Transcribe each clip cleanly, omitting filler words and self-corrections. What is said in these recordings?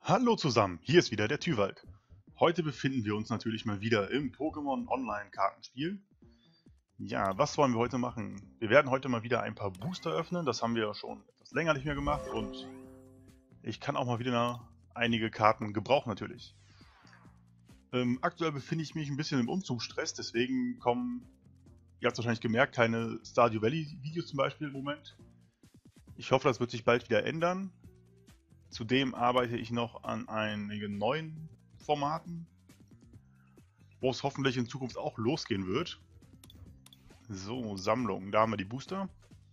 Hallo zusammen, hier ist wieder der Tywald. Heute befinden wir uns natürlich mal wieder im Pokémon Online Kartenspiel. Ja, was wollen wir heute machen? Wir werden heute mal wieder ein paar Booster öffnen, das haben wir ja schon etwas länger nicht mehr gemacht und ich kann auch mal wieder einige Karten gebrauchen natürlich. Aktuell befinde ich mich ein bisschen im Umzugsstress, deswegen kommen, ihr habt es wahrscheinlich gemerkt, keine Stardew Valley Videos zum Beispiel im Moment. Ich hoffe, das wird sich bald wieder ändern. Zudem arbeite ich noch an einigen neuen Formaten, wo es hoffentlich in Zukunft auch losgehen wird. So, Sammlung, da haben wir die Booster.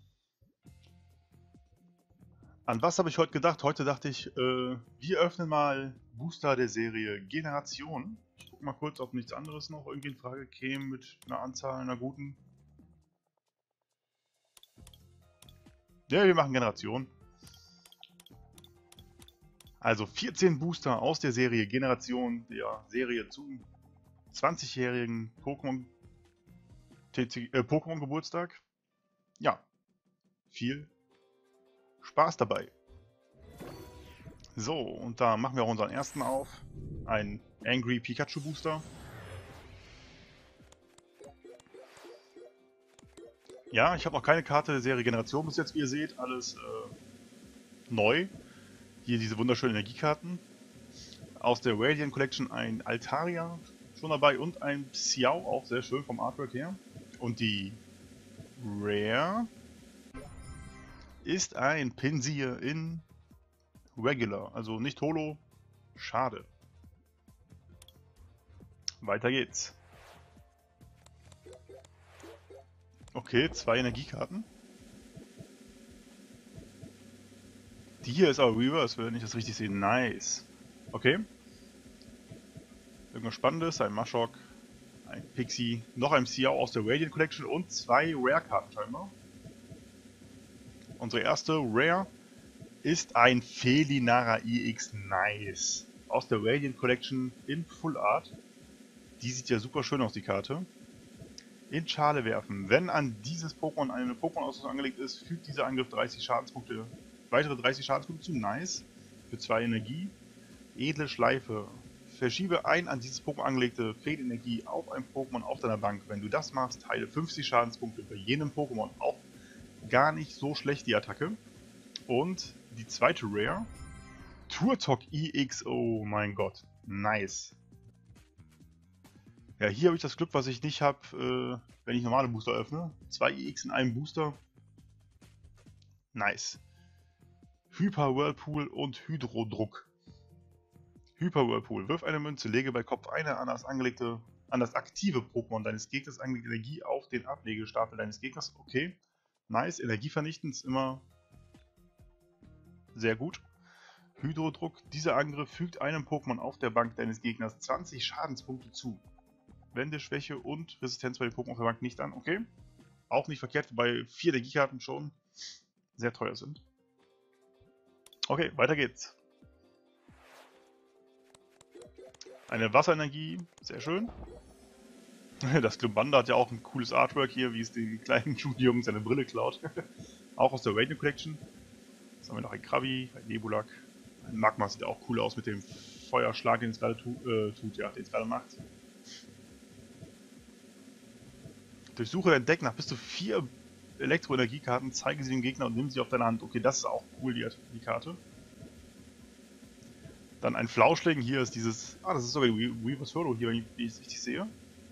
An was habe ich heute gedacht? Heute dachte ich, wir öffnen mal Booster der Serie Generation. Ich gucke mal kurz, ob nichts anderes noch irgendwie in Frage käme mit einer Anzahl, einer guten. Ja, wir machen Generation. Also 14 Booster aus der Serie Generation, der Serie zum 20-jährigen Pokémon Geburtstag. Ja, viel Spaß dabei. So, und da machen wir auch unseren ersten auf. Ein Angry Pikachu Booster. Ja, ich habe noch keine Karte der Serie Generation bis jetzt, wie ihr seht. Alles neu. Hier diese wunderschönen Energiekarten. Aus der Radiant Collection ein Altaria schon dabei und ein Xiao, auch sehr schön vom Artwork her. Und die Rare ist ein Pinsir in Regular, also nicht Holo. Schade. Weiter geht's. Okay, 2 Energiekarten. Die hier ist aber Reverse, wenn ich das richtig sehe. Nice. Okay. Irgendwas Spannendes, ein Maschok, ein Pixie, noch ein Xiao aus der Radiant Collection und 2 Rare-Karten scheinbar. Unsere erste Rare ist ein Felinara EX Nice aus der Radiant Collection in Full Art. Die sieht ja super schön aus, die Karte. In Schale werfen. Wenn an dieses Pokémon eine Pokémon-Ausrüstung angelegt ist, fügt dieser Angriff 30 Schadenspunkte, weitere 30 Schadenspunkte zu. Nice. Für 2 Energie. Edle Schleife. Verschiebe ein an dieses Pokémon angelegte Feenenergie auf ein Pokémon auf deiner Bank. Wenn du das machst, heile 50 Schadenspunkte bei jenem Pokémon. Auch gar nicht so schlecht die Attacke. Und die zweite Rare. Turtok EX. Oh mein Gott. Nice. Ja, hier habe ich das Glück, was ich nicht habe, wenn ich normale Booster öffne. 2 EX in einem Booster. Nice. Hyper Whirlpool und Hydrodruck. Hyper Whirlpool. Wirf eine Münze, lege bei Kopf eine an das aktive Pokémon deines Gegners angelegte Energie auf den Ablegestapel deines Gegners. Okay. Nice. Energievernichtend ist immer sehr gut. Hydrodruck. Dieser Angriff fügt einem Pokémon auf der Bank deines Gegners 20 Schadenspunkte zu. Wende Schwäche und Resistenz bei den Pokémon auf der Bank nicht an. Okay. Auch nicht verkehrt, wobei 4 Energiekarten schon sehr teuer sind. Okay, weiter geht's. Eine Wasserenergie, sehr schön. Das Glumanda hat ja auch ein cooles Artwork hier, wie es den kleinen Jungen seine Brille klaut. Auch aus der Radiant Collection. Jetzt haben wir noch ein Krabi, ein Nebulak. Ein Magma sieht auch cool aus mit dem Feuerschlag, den es gerade den es gerade macht. Durchsuche dein Deck nach bis zu 4 Elektroenergiekarten, zeige sie dem Gegner und nimm sie auf deine Hand. Okay, das ist auch cool, die Karte. Dann ein Flauschling, hier ist dieses... Ah, das ist sogar die Weavers Holo hier, wenn ich es richtig sehe.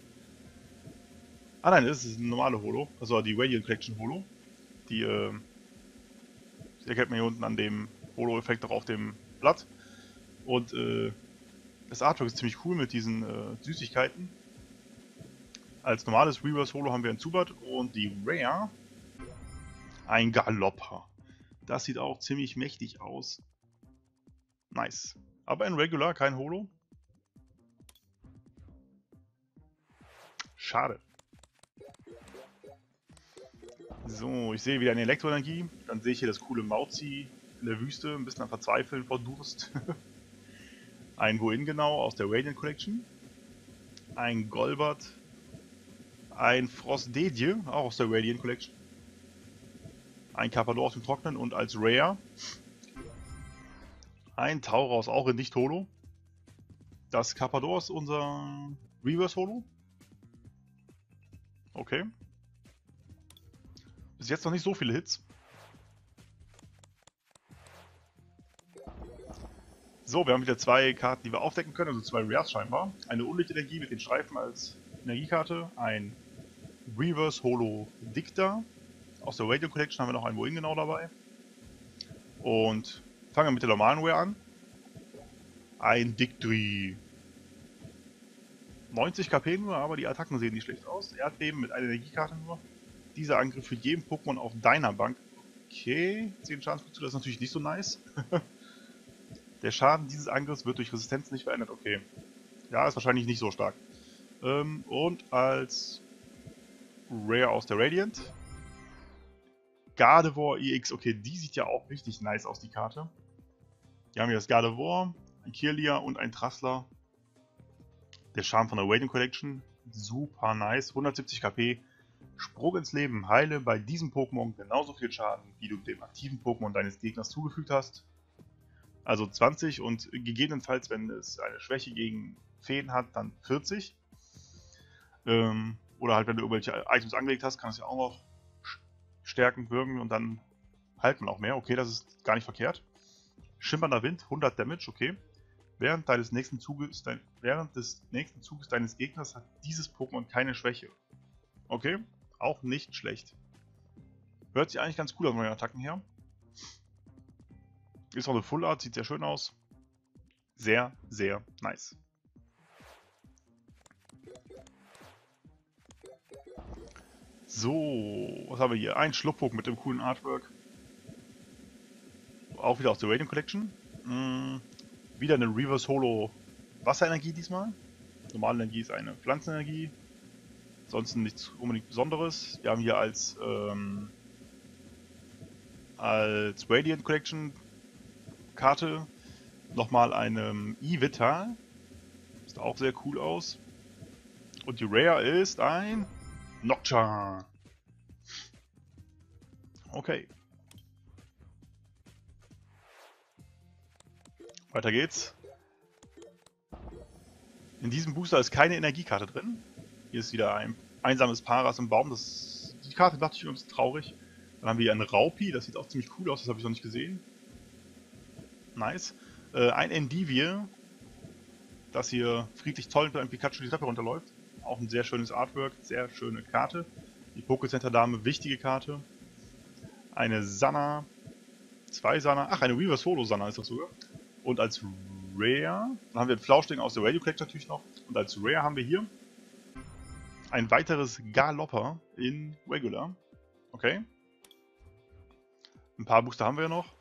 Ah nein, das ist eine normale Holo, also die Radiant Collection Holo. Die erkennt man hier unten an dem Holo-Effekt auch auf dem Blatt. Und das Artwork ist ziemlich cool mit diesen Süßigkeiten. Als normales Reverse Holo haben wir ein Zubat und die Rare ein Galopper. Das sieht auch ziemlich mächtig aus. Nice. Aber in Regular kein Holo. Schade. So, ich sehe wieder eine Elektroenergie. Dann sehe ich hier das coole Mauzi in der Wüste, ein bisschen am Verzweifeln vor Durst. Ein Wohin genau aus der Radiant Collection. Ein Golbat. Ein Frostdedje, auch aus der Radiant Collection. Ein Carpador aus dem Trocknen und als Rare Ein Tauros, auch in Nicht-Holo. Das Carpador ist unser Reverse-Holo. Okay. Bis jetzt noch nicht so viele Hits. So, wir haben wieder zwei Karten, die wir aufdecken können, also zwei Rares scheinbar. Eine Unlichtenergie mit den Streifen als Energiekarte, ein Reverse Holo Dicta. Aus der Radio Collection haben wir noch einen Wohin genau dabei. Und fangen wir mit der normalen Rare an. Ein Dictri. 90 KP nur, aber die Attacken sehen nicht schlecht aus. Erdbeben mit einer Energiekarte nur. Dieser Angriff für jeden Pokémon auf deiner Bank. Okay, 10 Schadenspunkte, das ist natürlich nicht so nice. Der Schaden dieses Angriffs wird durch Resistenz nicht verändert. Okay. Ja, ist wahrscheinlich nicht so stark. Und als Rare aus der Radiant. Gardevoir EX. Okay, die sieht ja auch richtig nice aus, die Karte. Wir haben hier das Gardevoir, ein Kirlia und ein Trassler. Der Charme von der Radiant Collection. Super nice. 170 KP. Sprung ins Leben. Heile bei diesem Pokémon genauso viel Schaden, wie du dem aktiven Pokémon deines Gegners zugefügt hast. Also 20 und gegebenenfalls, wenn es eine Schwäche gegen Feen hat, dann 40. Oder halt, wenn du irgendwelche Items angelegt hast, kann es ja auch noch stärkend wirken und dann halt man auch mehr. Okay, das ist gar nicht verkehrt. Schimmernder Wind, 100 Damage, okay. Während des nächsten Zuges deines Gegners hat dieses Pokémon keine Schwäche. Okay, auch nicht schlecht. Hört sich eigentlich ganz cool aus von den Attacken her. Ist auch eine Full Art, sieht sehr schön aus. Sehr, sehr nice. So, was haben wir hier? Ein Schlupfbock mit dem coolen Artwork. Auch wieder aus der Radiant Collection. Wieder eine Reverse Holo Wasserenergie diesmal. Normale Energie ist eine Pflanzenenergie. Ansonsten nichts unbedingt Besonderes. Wir haben hier als Radiant Collection Karte nochmal eine E-Vital. Sieht auch sehr cool aus. Und die Rare ist ein Nocturne. Okay. Weiter geht's. In diesem Booster ist keine Energiekarte drin. Hier ist wieder ein einsames Paras im Baum. Die Karte dachte ich schon, ist traurig. Dann haben wir hier einen Raupi, das sieht auch ziemlich cool aus, das habe ich noch nicht gesehen. Nice. Ein Endivir, das hier friedlich toll mit einem Pikachu die Treppe runterläuft. Auch ein sehr schönes Artwork, sehr schöne Karte. Die Pokécenter-Dame, wichtige Karte. Eine Sanna, zwei Sanna, ach, eine Reverse Holo Sanna ist das sogar. Und als Rare, dann haben wir den Flauschding aus der Radio Collection natürlich noch. Und als Rare haben wir hier ein weiteres Galopper in Regular. Okay. Ein paar Booster haben wir ja noch.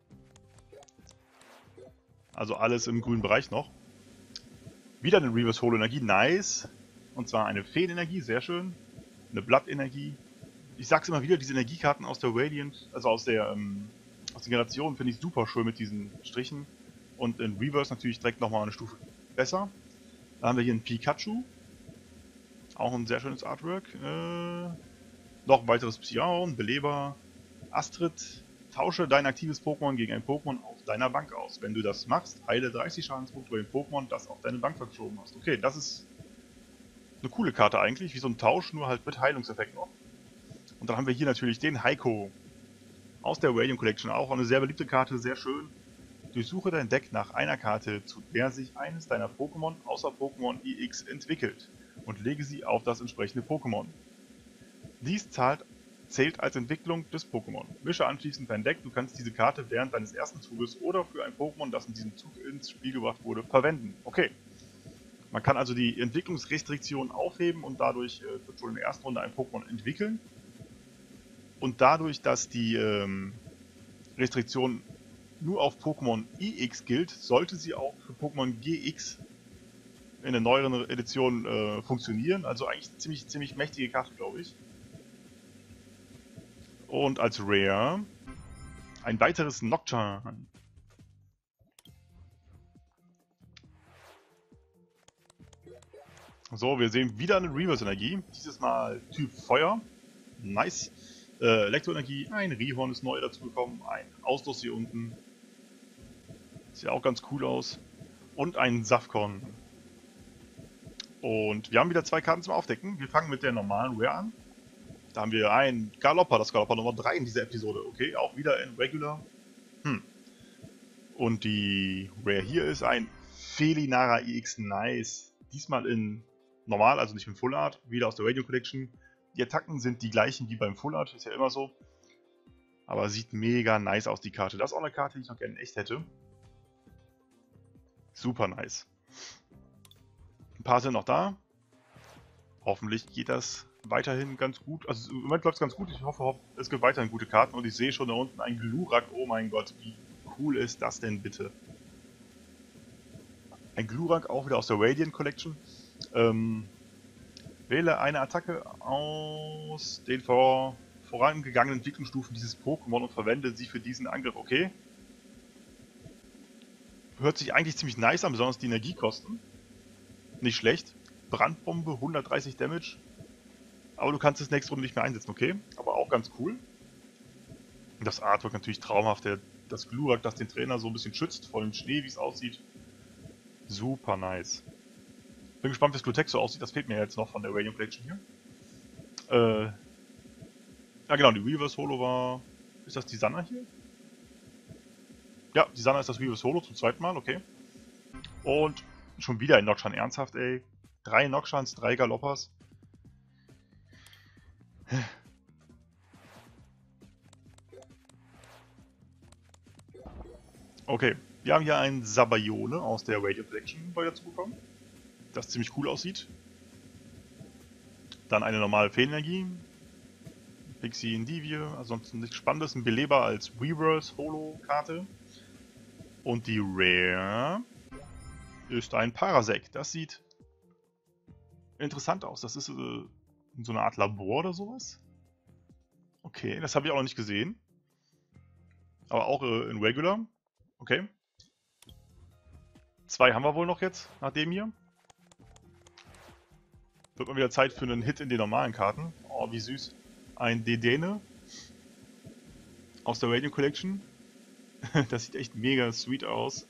Also alles im grünen Bereich noch. Wieder eine Reverse Holo Energie, nice. Und zwar eine Feenenergie, sehr schön. Eine Blattenergie. Ich sag's immer wieder, diese Energiekarten aus der Radiant, also aus den Generationen, finde ich super schön mit diesen Strichen. Und in Reverse natürlich direkt nochmal eine Stufe besser. Dann haben wir hier einen Pikachu. Auch ein sehr schönes Artwork. Noch ein weiteres Psyaon, Beleber, Astrid. Tausche dein aktives Pokémon gegen ein Pokémon auf deiner Bank aus. Wenn du das machst, heile 30 Schadenspunkte bei dem Pokémon, das auf deine Bank verschoben hast. Okay, das ist eine coole Karte eigentlich, wie so ein Tausch, nur halt mit Heilungseffekt noch. Und dann haben wir hier natürlich den Heiko aus der Radiant Collection. Auch eine sehr beliebte Karte, sehr schön. Durchsuche dein Deck nach einer Karte, zu der sich eines deiner Pokémon außer Pokémon EX entwickelt und lege sie auf das entsprechende Pokémon. Dies zählt als Entwicklung des Pokémon. Mische anschließend dein Deck, du kannst diese Karte während deines ersten Zuges oder für ein Pokémon, das in diesem Zug ins Spiel gebracht wurde, verwenden. Okay. Man kann also die Entwicklungsrestriktion aufheben und dadurch wird schon in der ersten Runde ein Pokémon entwickeln. Und dadurch, dass die Restriktion nur auf Pokémon EX gilt, sollte sie auch für Pokémon GX in der neueren Edition funktionieren. Also eigentlich eine ziemlich mächtige Karte, glaube ich. Und als Rare ein weiteres Nocturne. So, wir sehen wieder eine Reverse-Energie. Dieses Mal Typ Feuer. Nice. Elektroenergie, ein Rihorn ist neu dazugekommen, ein Ausdruss hier unten. Sieht auch ganz cool aus. Und ein Safkon. Und wir haben wieder 2 Karten zum Aufdecken. Wir fangen mit der normalen Rare an. Da haben wir ein Galopper, das Galopper Nummer 3 in dieser Episode. Okay, auch wieder in Regular. Und die Rare hier ist ein Felinara EX Nice. Diesmal in normal, also nicht mit Full Art, wieder aus der Radio Collection. Die Attacken sind die gleichen wie beim Full Art, ist ja immer so. Aber sieht mega nice aus, die Karte. Das ist auch eine Karte, die ich noch gerne in echt hätte. Super nice. Ein paar sind noch da. Hoffentlich geht das weiterhin ganz gut. Also im Moment läuft es ganz gut. Ich hoffe, es gibt weiterhin gute Karten. Und ich sehe schon da unten ein Glurak. Oh mein Gott, wie cool ist das denn bitte? Ein Glurak, auch wieder aus der Radiant Collection. Wähle eine Attacke aus den vorangegangenen Entwicklungsstufen dieses Pokémon und verwende sie für diesen Angriff. Okay. Hört sich eigentlich ziemlich nice an, besonders die Energiekosten. Nicht schlecht. Brandbombe, 130 Damage. Aber du kannst es nächste Runde nicht mehr einsetzen, okay? Aber auch ganz cool. Und das Artwork natürlich traumhaft. Das Glurak, das den Trainer so ein bisschen schützt vor dem Schnee, wie es aussieht. Super nice. Bin gespannt, wie das Glutex so aussieht. Das fehlt mir jetzt noch von der Radiant Collection hier. Ja genau, die Weavers Holo war... Ist das die Sanna hier? Ja, die Sanna ist das Weavers Holo zum zweiten Mal, okay. Und schon wieder ein Nokshan, ernsthaft, ey. 3 Nokshans, 3 Galoppers. Okay, wir haben hier einen Sabayone aus der Radio Collection neu dazu bekommen, das ziemlich cool aussieht. Dann eine normale Feenenergie, Pixie Indivir, ansonsten nichts Spannendes, ein Beleber als Weavers Holo-Karte. Und die Rare ist ein Parasect. Das sieht interessant aus. Das ist so eine Art Labor oder sowas. Okay, das habe ich auch noch nicht gesehen. Aber auch in Regular. Okay. 2 haben wir wohl noch jetzt, nach dem hier. Wird mal wieder Zeit für einen Hit in den normalen Karten. Oh, wie süß. Ein Dedenne aus der Radio Collection. Das sieht echt mega sweet aus.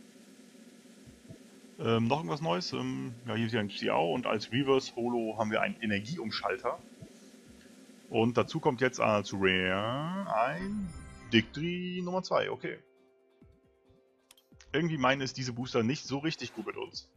Noch irgendwas Neues? Ja, hier ist ja ein Xiao und als Reverse Holo haben wir einen Energieumschalter. Und dazu kommt jetzt als Rare ein Dictri Nummer 2, okay. Irgendwie meinen es diese Booster nicht so richtig gut mit uns.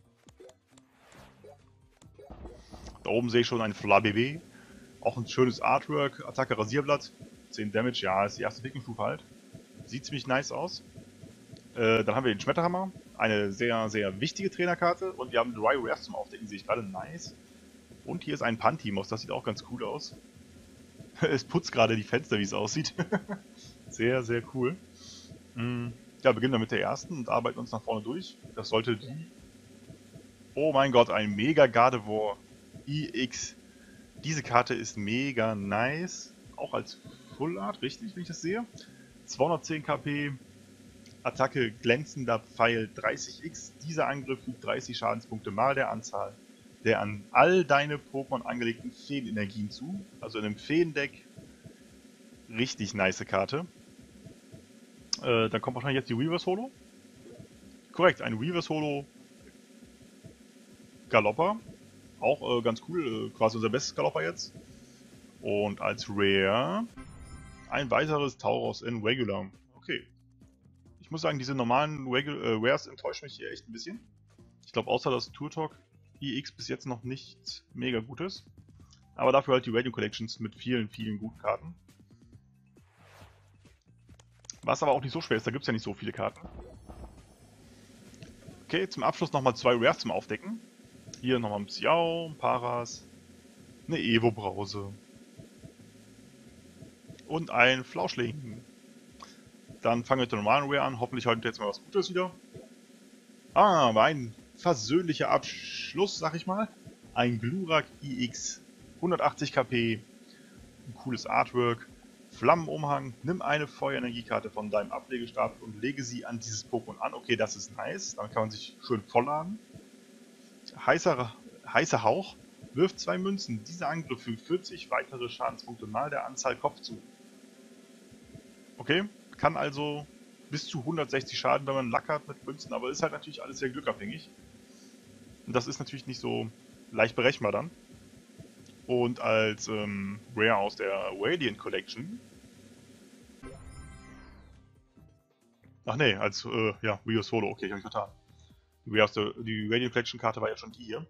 Da oben sehe ich schon ein Flabébé. Auch ein schönes Artwork, Attacke Rasierblatt. 10 Damage, ja, ist die erste Entwicklungsstufe halt. Sieht ziemlich nice aus. Dann haben wir den Schmetterhammer. Eine sehr, sehr wichtige Trainerkarte. Und wir haben Dry Rares zum Aufdecken, sehe ich gerade. Nice. Und hier ist ein Pantimos, das sieht auch ganz cool aus. Es putzt gerade die Fenster, wie es aussieht. Sehr, sehr cool. Ja, beginnen wir mit der ersten und arbeiten uns nach vorne durch. Das sollte die... Oh mein Gott, ein Mega Gardevoir EX. Diese Karte ist mega nice. Auch als Full Art, richtig, wenn ich das sehe. 210 KP, Attacke glänzender Pfeil 30x. Dieser Angriff fügt 30 Schadenspunkte mal der Anzahl der an all deine Pokémon angelegten Feenenergien zu. Also in einem Feendeck. Richtig nice Karte. Dann kommt wahrscheinlich jetzt die Weavers Holo. Korrekt, ein Weavers Holo Galopper. Auch ganz cool, quasi unser bestes Galopper jetzt. Und als Rare ein weiteres Tauros in Regular. Okay. Ich muss sagen, diese normalen Rares enttäuschen mich hier echt ein bisschen. Ich glaube, außer das Turtok EX bis jetzt noch nicht mega gut ist. Aber dafür halt die Radio Collections mit vielen, vielen guten Karten. Was aber auch nicht so schwer ist, da gibt es ja nicht so viele Karten. Okay, zum Abschluss nochmal 2 Rares zum Aufdecken. Hier nochmal ein Xiao, ein Paras, eine Evo-Brause und ein Flauschling. Dann fangen wir mit der normalen Rare an. Hoffentlich heute jetzt mal was Gutes wieder. Aber ein versöhnlicher Abschluss, sag ich mal. Ein Glurak EX, 180 KP, ein cooles Artwork, Flammenumhang. Nimm eine Feuerenergiekarte von deinem Ablegestapel und lege sie an dieses Pokémon an. Okay, das ist nice. Damit kann man sich schön vollladen. Heißer Hauch. Wirft 2 Münzen. Dieser Angriff fügt 40 weitere Schadenspunkte mal der Anzahl Kopf zu. Okay, kann also bis zu 160 Schaden, wenn man Lack hat mit Münzen, aber ist halt natürlich alles sehr glückabhängig. Und das ist natürlich nicht so leicht berechenbar dann. Und als Rare aus der Radiant Collection. Ach nee, als ja, Rio Solo, okay, ich habe mich vertan. Die Radiant Collection Karte war ja schon die hier.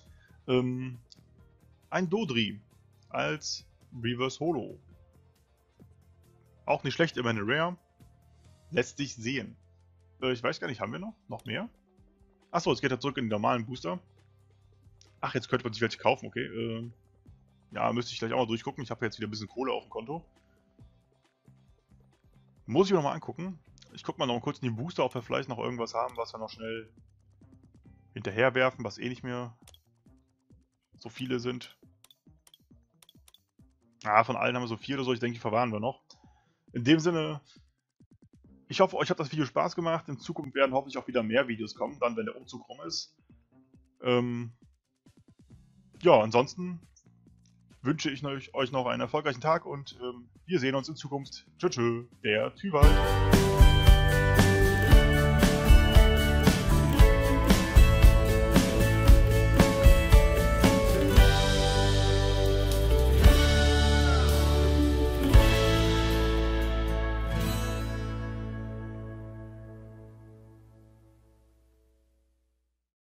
Ein Dodri als Reverse Holo. Auch nicht schlecht, immer eine Rare. Lässt sich sehen. Ich weiß gar nicht, haben wir noch mehr? Achso, jetzt geht er zurück in den normalen Booster. Ach, jetzt könnte man sich welche kaufen, okay. Ja, müsste ich gleich auch mal durchgucken. Ich habe jetzt wieder ein bisschen Kohle auf dem Konto. Muss ich mir nochmal angucken. Ich gucke mal noch mal kurz in den Booster, ob wir vielleicht noch irgendwas haben, was wir noch schnell hinterher werfen, was eh nicht mehr so viele sind. Ah, von allen haben wir so 4 oder so. Ich denke, die verwahren wir noch. In dem Sinne, ich hoffe, euch hat das Video Spaß gemacht. In Zukunft werden hoffentlich auch wieder mehr Videos kommen, dann wenn der Umzug rum ist. Ja, ansonsten wünsche ich euch noch einen erfolgreichen Tag und wir sehen uns in Zukunft. Tschüss, der Tywald.